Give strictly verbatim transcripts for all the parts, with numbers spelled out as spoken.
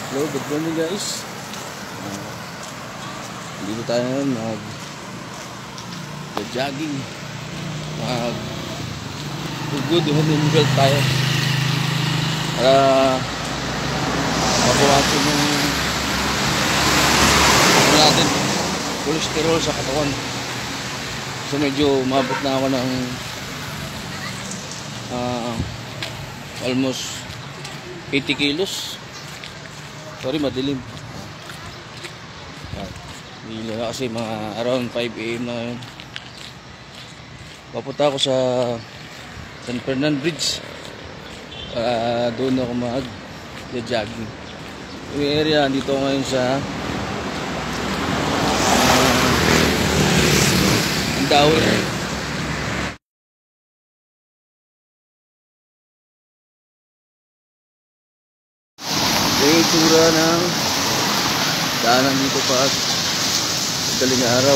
Hello, good morning guys. Uh, dito tayo ngayon mag jogging, mag good home health tayo para mabawasan yung ano natin, cholesterol sa katawan. So medyo umabot na ako ng uh, almost eighty kilos. Sorry, madilim. Hindi na kasi mga around five A M na ngayon. Papunta ako sa San Fernando Bridge. Uh, doon ako mag-jogging. Yung area, dito ngayon sa uh, Mandaue. Yung itsura ng daanan dito pag daling araw.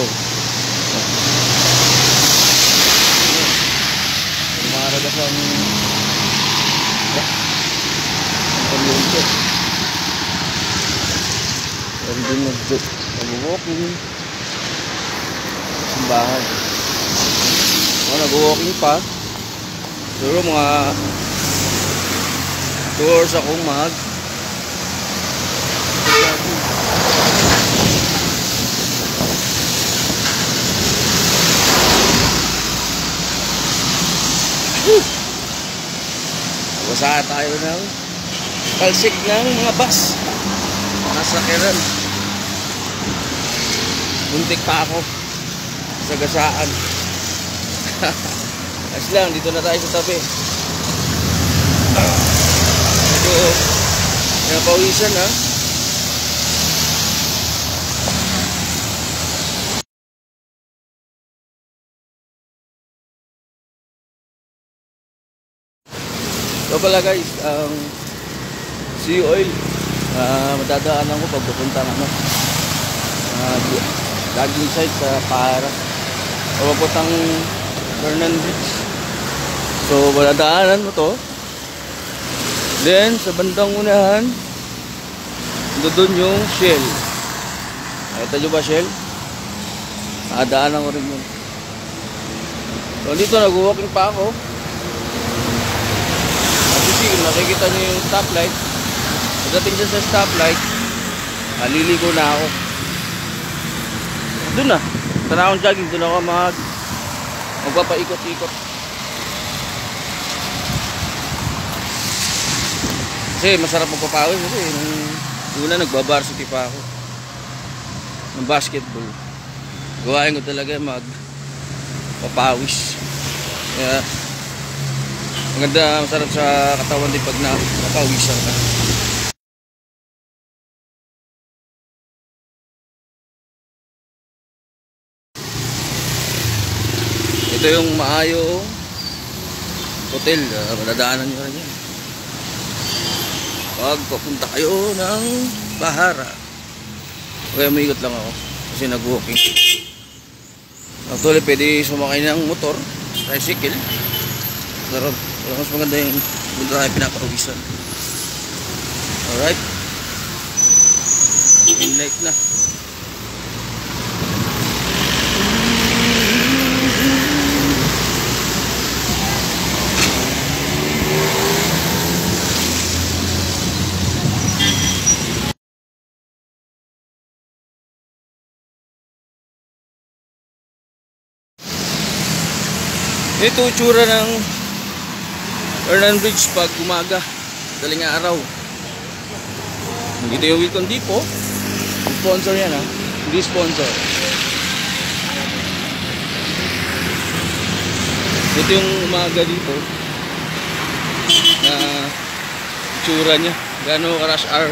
Umaragas ang ang pamilya. Pero din nag-walking ang bahay. O, nag-walking pa. Siguro mga two hours akong mag Basa tayo ng kalsik ng mga bus nasa Kiran. Muntik pa ako sa gasaan. As lang, dito na tayo sa tabi. Ito napawisan ha. So pala guys, ang um, sea oil uh, madadaanan ko pag pupunta ng ano, uh, jogging site sa Para o papuntang Fernando Bridge. So madadaanan mo to. Then sa bandang unahan doon yung Shell. Nakita nyo ba Shell? Nadaanan ko rin yun. So dito nag-walking pa ako. Nakikita niyo yung stoplight. Pagdating dyan sa stoplight, aliligo na ako. Doon na. Sana akong jogging. Doon ako mag magpapaikot-ikot. Kasi masarap magpapawin. Kasi nung una nagbabarsity pa ako ng basketball. Gawain ko talaga magpapawis. Kaya maganda, masarap sa katawan din pag napawisan ka. Ito yung Maayo Hotel. Uh, Madadaanan nyo rin yan pag papunta kayo ng Bahara. Okay, umiikot lang ako kasi nag-walking. Actually, pwede sumakay ng motor, tricycle. Pero mas maganda yung bunda tayo pinakapawisan. Alright, in light na. Ito itsura ng Fernando Bridge pag umaga, daling araw. Dito yung Wilcon Depot. Sponsor yan ha. Hindi sponsor. Ito yung umaga dito na itsura nya. Gano'ng ka-rush hour.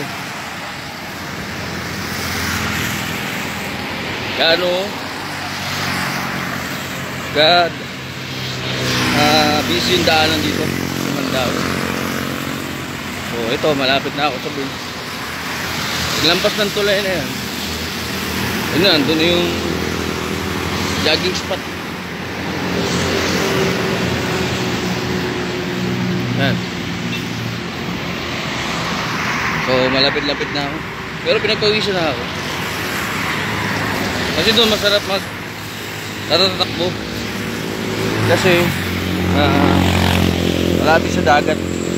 Gano'ng God uh, busy yung daanan dito. Mandaue. So ito, malapit na ako sa bridge. Lampas ng tulay na yan. Yun na, doon yung jogging spot. Yan. So malapit-lapit na ako. Pero pinagpawisan na ako. Kasi doon masarap mag tatatakbo. Kasi uh, malapit sa dagat.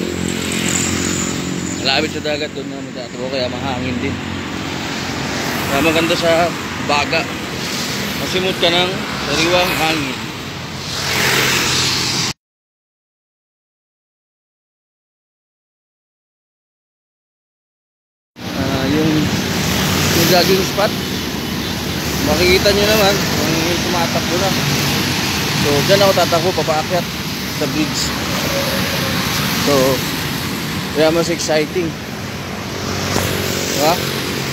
Malapit sa dagat doon na magtatakbo, kaya mahangin din. Kaya maganda sa baga. Masimot ka ng sariwang hangin. Uh, yung, yung jogging spot, makikita nyo naman kung yung tumatakbo na. So dyan ako tatakbo papaakyat sa bridge. So kaya mas exciting, diba?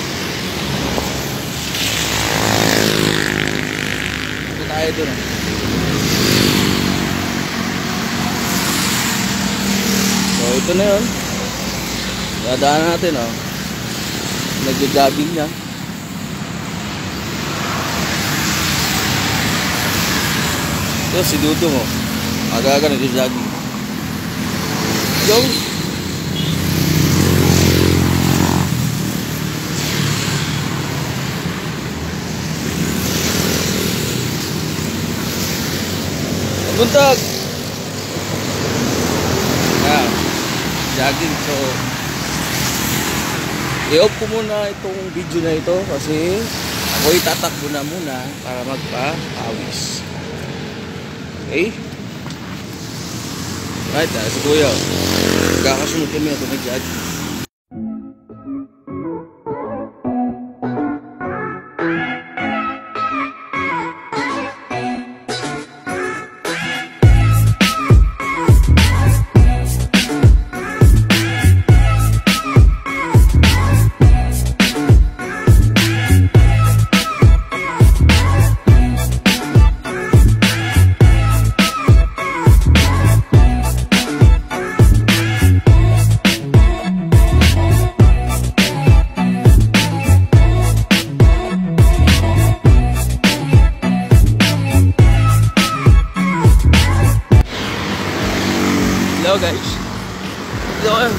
Ito tayo dun. So ito na yun. Dadaan natin, oh. Nagja-jogging na. Ito si Dudong, oh. Aga-aga nagja-jogging. Go! Buntag! Ah, jogging. So i-off ko muna itong video na ito kasi ako'y tatakbo na muna para magpa-pawis. Okay? Right, ah, si Kuya, magkakasunod kami na ito mag-jogging. Hello guys, ito ako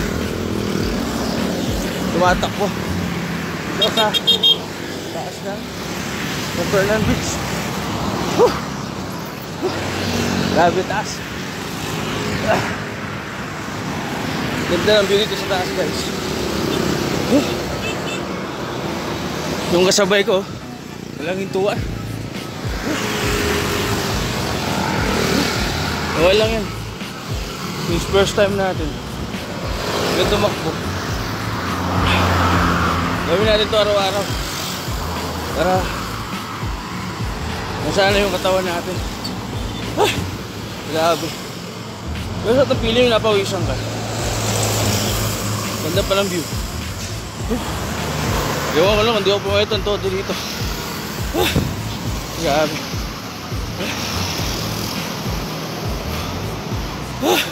tumatakbo ito sa taas na sa Fernand Beach. Huh. Huh. Grabe taas. Ah. Ganda ng view dito sa taas guys. Huh. Yung kasabay ko walang hintuan. Huh. Okay lang yan. It's first time natin. May tumakbo. Gawin natin ito araw-araw para masana yung katawan natin. Ah, grabe. Pero sa tapili yung napawisan ka. Ganda pa ng view. Ewan ko lang, hindi ako pumayot ang todo dito. Ah, grabe. Ah.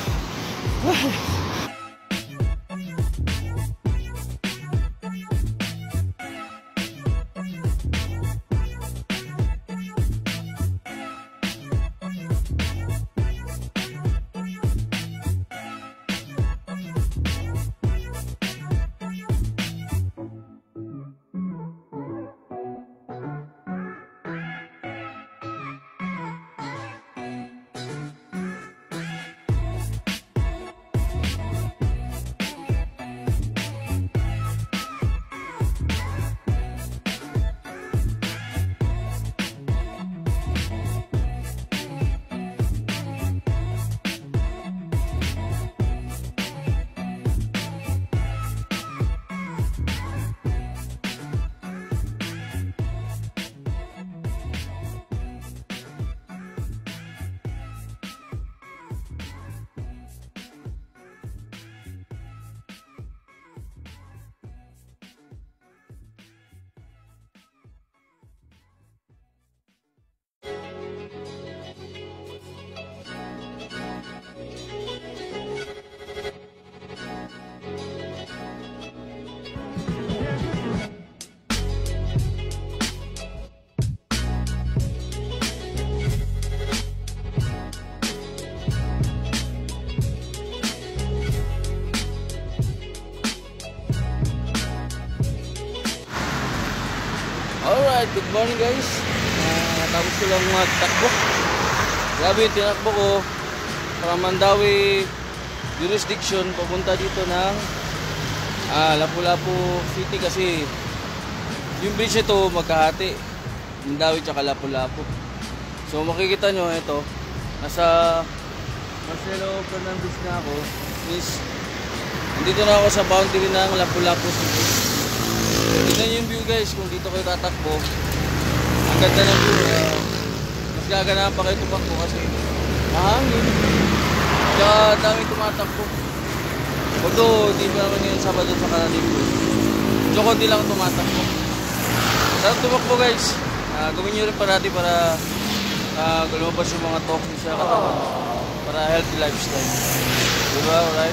Alright, good morning guys. Uh, tapos ko lang magtakbo. Grabe yung tinakbo ko from Mandaue jurisdiction papunta dito ng ah, Lapu-Lapu City kasi yung bridge ito magkahati, Mandaue tsaka Lapu-Lapu. So makikita nyo ito, nasa Marcelo Fernandez na ako. Miss, nandito na ako sa boundary ng Lapu-Lapu City. Tignan nyo yung view guys, kung dito kayo tatakbo, ang ganda ng view. Uh, mas gaganahan pa kayo tumakbo kasi mahangin, tsaka daming tumatakbo. Although di ba naman yung Sabado sa Linggo, so konti lang tumatakbo. Sarap tumakbo guys. Uh, gawin nyo rin parati para uh, lumabas yung mga toxins sa katawan, para healthy lifestyle, diba? Alright,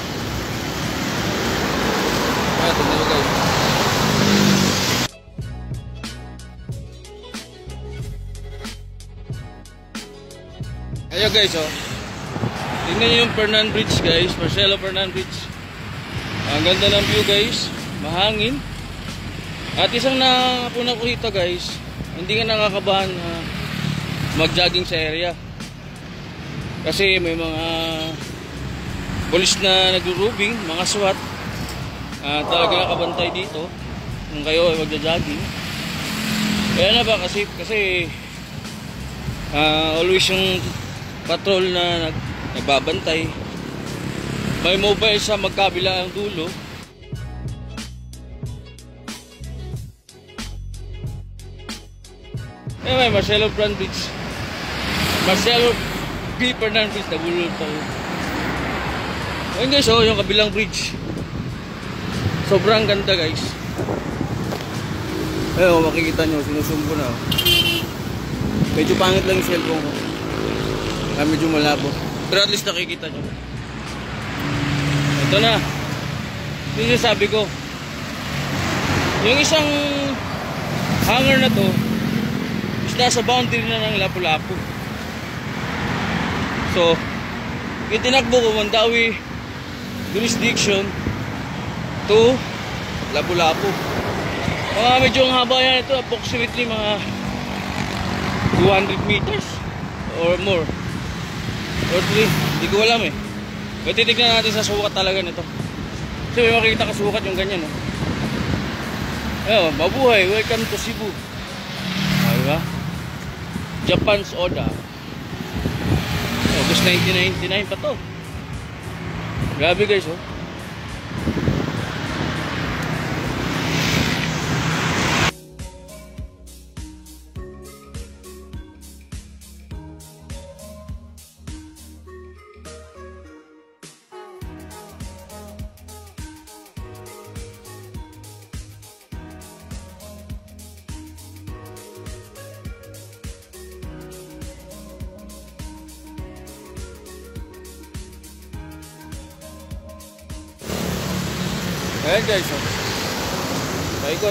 alright, tignan nyo guys. Ayan guys, oh. Tingnan nyo yung Fernan Bridge guys, Marcelo Fernan Bridge. Ang ganda ng view guys, mahangin. At isang nakapuna ko dito guys, hindi ka nakakabahan na mag-jogging sa area. Kasi may mga polis na nag-rubing, mga SWAT. Uh, talaga nakabantay dito kung kayo ay magja-jogging. Kaya na ba kasi, kasi uh, always yung patrol na nag nagbabantay. May mobile sa magkabila ang dulo. Eh may Marcelo Fernandez Bridge, Marcelo B. Fernandez Bridge, nabulol pa ko. Ayun guys, oh, yung kabilang bridge, sobrang ganda guys. Ayun, makikita nyo, sinusumbo na. Medyo pangit lang yung cellphone ko, ah, medyo malabo, pero at least nakikita nyo. Ito na, yun yung sabi ko, yung isang hangar na to is nasa boundary na ng Lapu-Lapu. So yung tinakbo ko, Mandaue jurisdiction to Lapu-Lapu. Mga medyo ang haba yan ito, approximately mga two hundred meters or more, or three, hindi ko alam eh. May titignan natin sa sukat talaga nito. Kasi may makikita ka sukat yung ganyan, no? Ayun, mabuhay, welcome to Cebu. Ah, diba? Japan's Oda, August nineteen ninety-nine pa to. Grabe guys, oh. Ayan guys, oh. Paikot.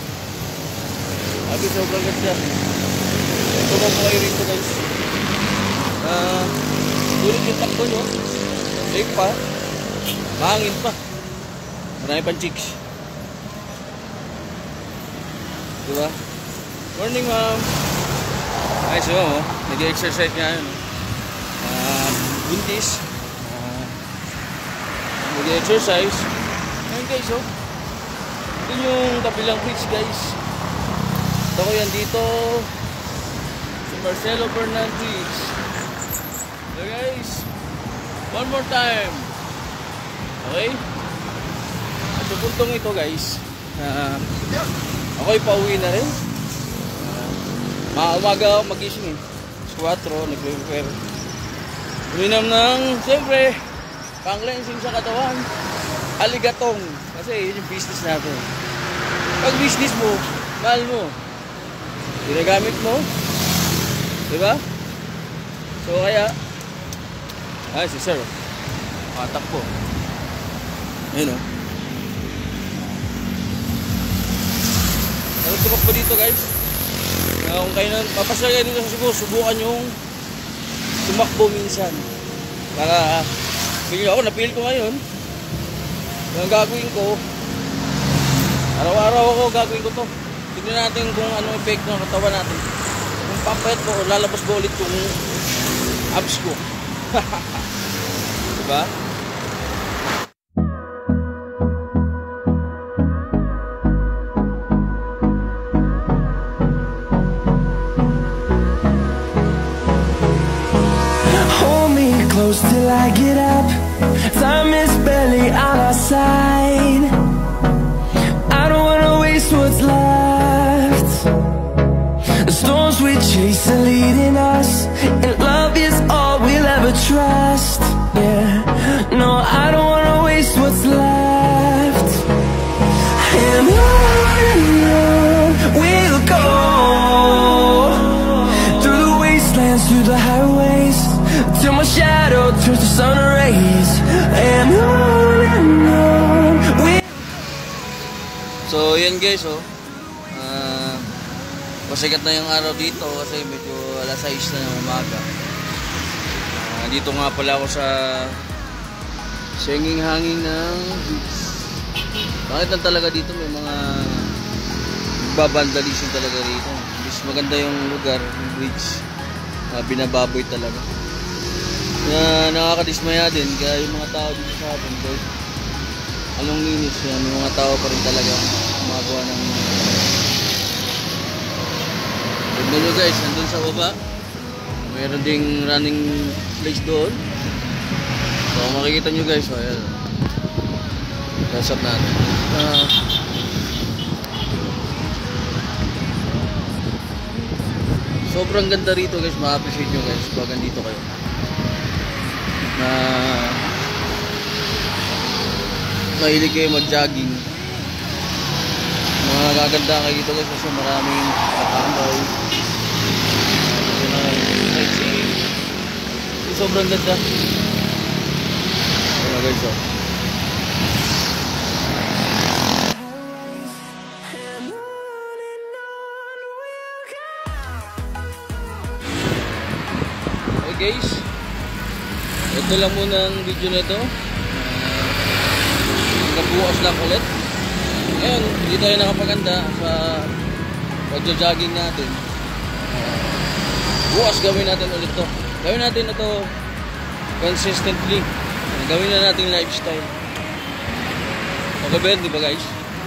Abi, sobrang ganda. Ito mo po kayo rito guys. Uh, Sulit yung takbo nyo. Safe pa. Mahangin pa. Marami pang chicks. Diba? Morning ma'am. Ay, so oh, nag-exercise nga yun. Uh, buntis. Uh, nag-exercise. Ayan guys, oh. Ito yung kabilang bridge guys. Ito ko yan dito sa Marcelo Fernandez Bridge. So guys, one more time. Okay? At sa puntong ito guys, uh, ako'y pauwi na rin. uh, Umaga ako magising eh, four, nag-prepare. Uminom ng, siyempre, pang-cleansing sa katawan, aligatong, kasi yun yung business natin. Pag business mo, mahal mo, ginagamit mo, diba? So kaya, ay si sir, matakbo. Ayun o. Ano tumakbo dito guys? Uh, kung kayo na, papasal kayo dito sa Cebu, subukan yung tumakbo minsan. Para, bigyan ako, napil ko ngayon. Ang gagawin ko, araw-araw ako gagawin ko to. tignan natin kung anong effect ng katawan natin. Kung papayat ko o lalabas ba ulit yung abs ko. Diba? Hold me close till I get up. Time is barely on our side. I don't wanna waste what's left. The storms we chase are leading us, and love is all we'll ever trust. Yeah, no, I don't wanna waste what's left. And on and on we'll go, through the wastelands, through the highways, till my shadow turns to sun rays. And on and on we. So yan guys, oh uh, pasikat na yung araw dito kasi medyo alas sais na ng umaga. Uh, dito nga pala ako sa singing hanging ng beach. Bakit lang talaga dito may mga babandalism talaga dito. Mas maganda yung lugar, yung bridge. Uh, binababoy talaga. Na nakakadismaya din kaya yung mga tao dito sa atin guys, anong linis yan, may mga tao pa rin talaga gumagawa ng tignan nyo guys, nandun sa baba mayroon ding running place doon. So makikita nyo guys, oh, ayan kasap natin. Uh, sobrang ganda rito guys, ma-appreciate nyo guys pag andito kayo na mahilig kayo mag-jogging. Mga gaganda kayo dito guys kasi maraming Mandaue. Sobrang ganda. Ayan guys, oh. Okay guys, ito lang muna ang video nito. Bukas lang ulit. Ngayon, hindi tayo nakapaganda sa pagja-jogging natin. Uh, bukas gawin natin ulit to. Gawin natin ito consistently. Gawin na natin lifestyle. Okay ba yun, di ba guys?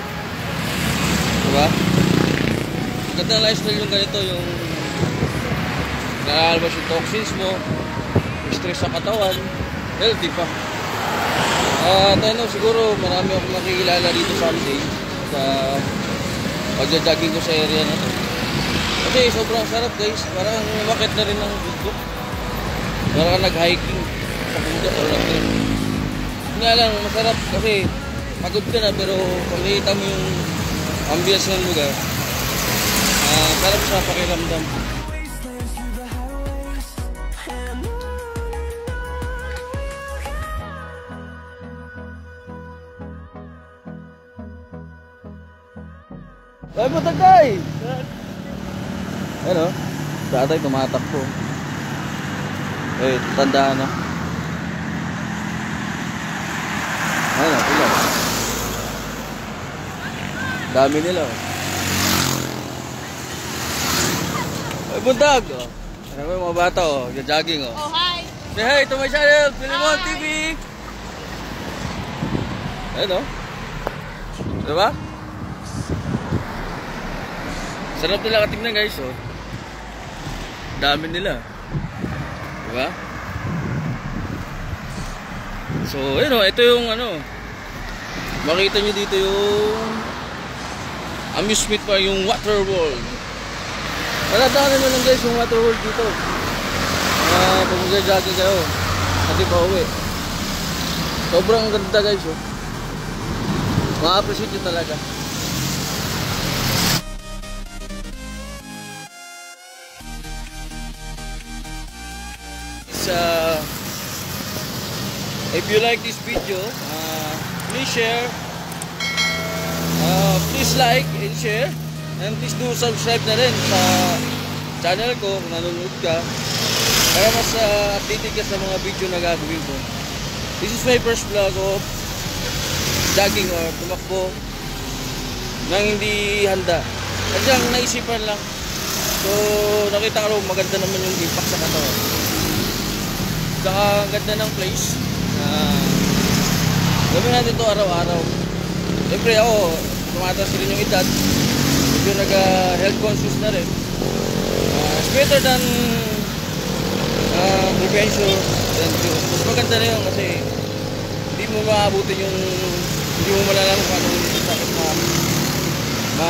Diba? Maganda ang lifestyle yung ganito, yung nakakalabas yung toxins mo, stress sa katawan, healthy pa. At uh, ano, siguro marami akong makikilala dito someday sa pagja-jogging ko sa area na to. Kasi sobrang sarap guys, parang umakit na rin ng bundok. Parang nag-hiking sa bundok o nag-trip. Nga lang, masarap kasi pagod ka na pero pag nakita mo yung ambience ng lugar, uh, sarap sa pakiramdam. Ay mo tagay! Ano? Tatay tumatakbo. Eh, tandaan na. Ano, ilan? Dami nila. Ay, buntag! Oh. Ano ba yung mga bata, oh? Jogging, oh. Oh, hi! Say hi to my channel, Pilimon T V! Ayun, oh. Diba? Sarap nila katingnan guys, oh. Dami nila. Diba? So, yun oh, ito yung ano. Makita nyo dito yung amusement pa, yung water world. Maladaanan nyo lang guys yung water world dito. Uh, pag mag-jogging kayo, pati pa uwi. Sobrang ganda guys, oh. Ma-appreciate nyo talaga. Uh, if you like this video, uh, please share, uh, please like and share, and please do subscribe na rin sa channel ko kung nanonood ka para mas uh, updated ka sa mga video na gagawin ko. This is my first vlog of jogging or tumakbo nang hindi handa. Sadyang naisipan lang. So nakita ko maganda naman yung impact sa katawan. Saka ang ganda ng place. Uh, gawin natin ito araw-araw. Siyempre ako, tumataas rin yung edad. Medyo nag-health conscious na rin. Uh, it's better than uh, prevention than cure. Mas maganda na yun kasi hindi mo maabutin yung, hindi mo malalaman kung anong sakit na ma,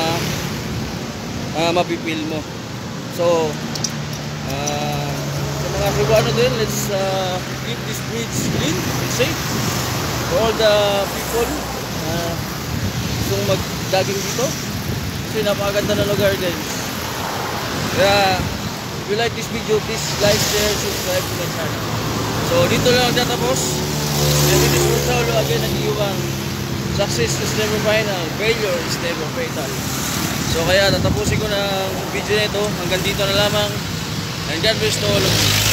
uh, mapipil mo. So, uh, sa mga Cebuano din, let's uh, keep this beach clean and safe for all the people na uh, gustong mag-jogging dito. Kasi napakaganda na lugar din. Kaya, if you like this video, please like, share, subscribe to my channel. So, dito lang tatapos. This is Mandaue again ang iyong success is never final, failure is never fatal. So, kaya tatapusin ko na ang video na ito. Hanggang dito na lamang. And God bless to all of you.